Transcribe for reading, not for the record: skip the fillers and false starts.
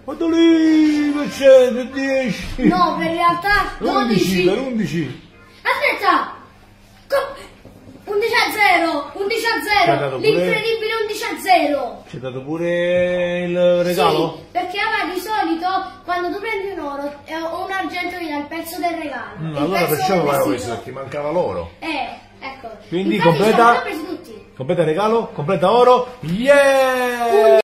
Guarda lì, che c'è? 10. No, per realtà 12. Per 11. Aspetta! 11 a 0! 11 a 0! L'incredibile 11 a 0! Ci hai dato pure il regalo? Sì, perché allora di solito quando tu prendi un oro o un argento viene il pezzo del regalo. Il Allora pezzo perciò del aveva vestito. questo, perché mancava l'oro. Ecco. Quindi Infatti ce completa, l'hanno presi tutti. completa il regalo, completa oro. Yeah!